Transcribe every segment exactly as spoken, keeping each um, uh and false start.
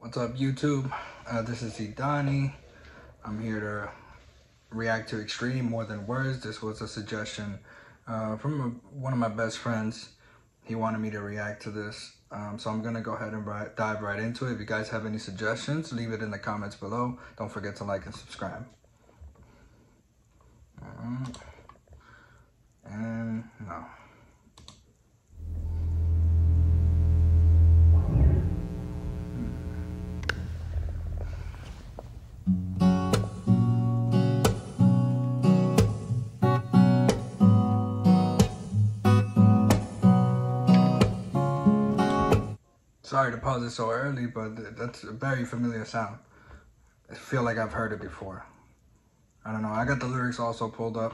What's up, YouTube? Uh, this is Donnie. I'm here to react to Extreme More Than Words. This was a suggestion uh, from a, one of my best friends. He wanted me to react to this. Um, so I'm going to go ahead and right, dive right into it. If you guys have any suggestions, leave it in the comments below. Don't forget to like and subscribe. Uh, and no. Sorry to pause it so early, but that's a very familiar sound. I feel like I've heard it before. I don't know. I got the lyrics also pulled up.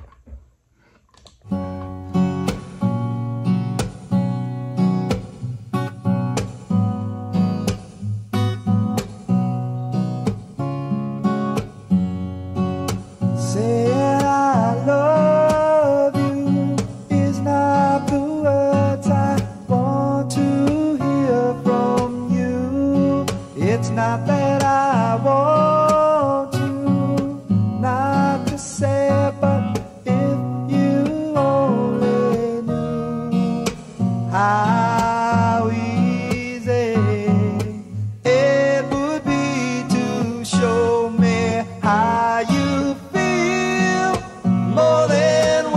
Saying I love you is not the words I want to hear from you. It's not that I want you not to say it, but if you only knew how easy it would be to show me how you feel. More than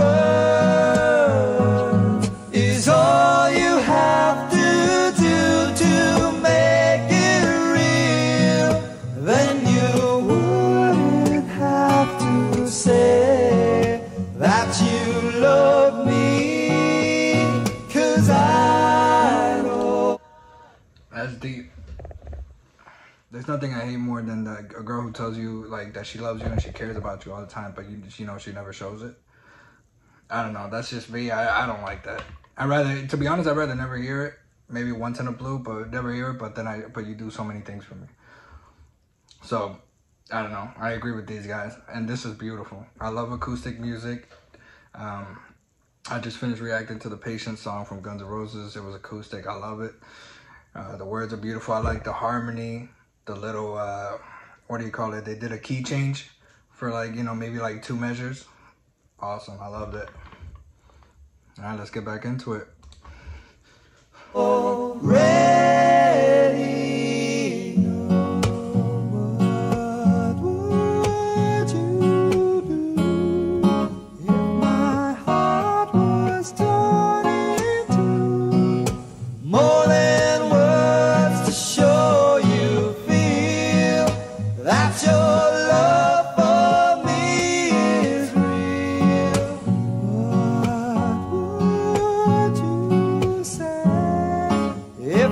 words is all you have to do to make it real. Then you wouldn't have to say that you love me, 'cause I know. That's deep. There's nothing I hate more than the, a girl who tells you like that she loves you and she cares about you all the time, but you, you know, she never shows it. I don't know. That's just me. I, I don't like that. I rather, to be honest, I'd rather never hear it. Maybe once in a blue, but never hear it. But then I, but you do so many things for me. So I don't know. I agree with these guys, and this is beautiful. I love acoustic music. Um, I just finished reacting to the Patience song from Guns N' Roses. It was acoustic. I love it. Uh, the words are beautiful. I like the harmony. The little, uh, what do you call it? They did a key change for like, you know, maybe like two measures. Awesome. I loved it. All right, let's get back into it. Already know what would you do if my heart was torn in two? More than words to show you feel that your love for me is real. What would you say if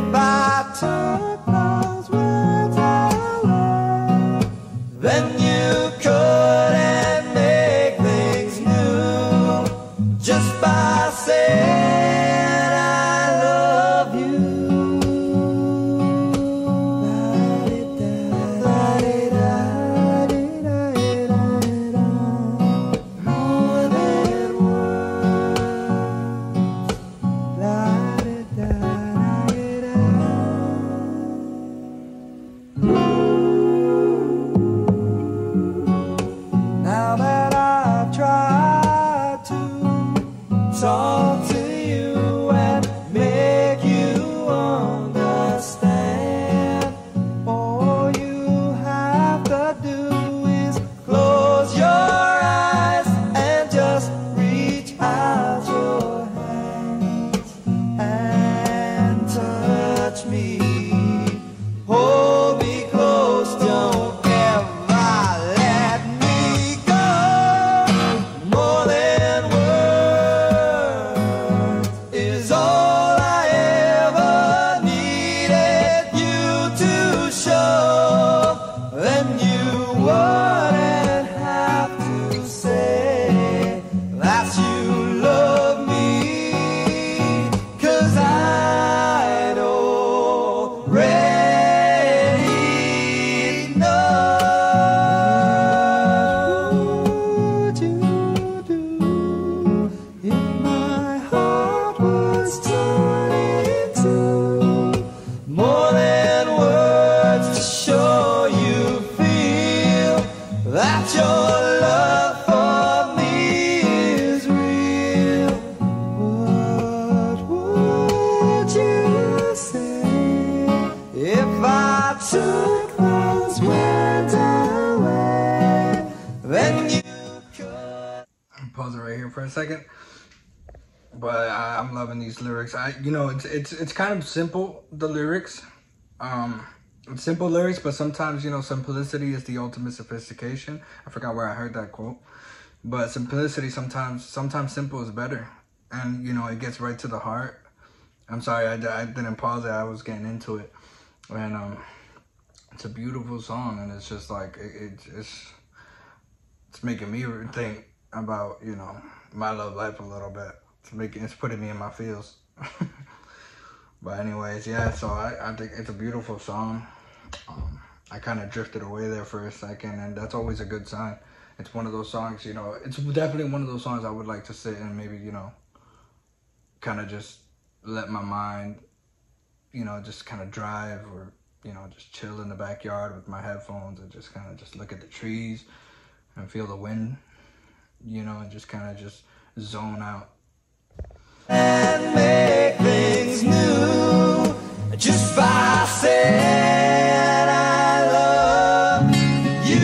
my true clothes went away. Then you pause it right here for a second. But I, I'm loving these lyrics. I, you know, it's it's it's kind of simple, the lyrics. Um, it's simple lyrics, but sometimes, you know, simplicity is the ultimate sophistication. I forgot where I heard that quote. But simplicity sometimes, sometimes simple is better. And, you know, it gets right to the heart. I'm sorry, I, I didn't pause it. I was getting into it. And um, it's a beautiful song. And it's just like, it, it, it's, it's making me think about, you know, my love life a little bit. It's making, it's putting me in my feels. But anyways, yeah, so I, I think it's a beautiful song. Um, I kind of drifted away there for a second, and that's always a good sign. It's one of those songs, you know, it's definitely one of those songs I would like to sit and maybe, you know, kind of just let my mind, you know, just kind of drive or, you know, just chill in the backyard with my headphones and just kind of just look at the trees and feel the wind, you know, and just kind of just zone out. and make things new just by saying I love you.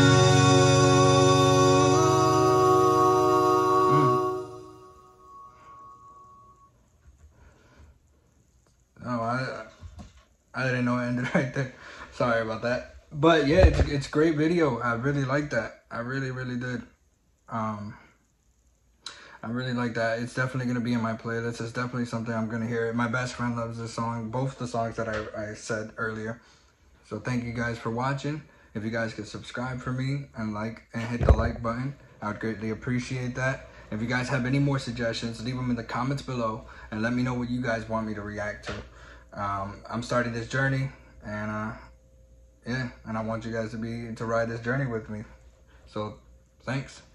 Mm. Oh, I I didn't know it ended right there. Sorry about that. But yeah, it's it's great video. I really like that. I really really did. Um. I really like that. It's definitely going to be in my playlist. It's definitely something I'm going to hear. My best friend loves this song. Both the songs that I, I said earlier. So thank you guys for watching. If you guys could subscribe for me and like and hit the like button, I would greatly appreciate that. If you guys have any more suggestions, leave them in the comments below and let me know what you guys want me to react to. Um, I'm starting this journey, and uh, yeah, and I want you guys to be to ride this journey with me. So thanks.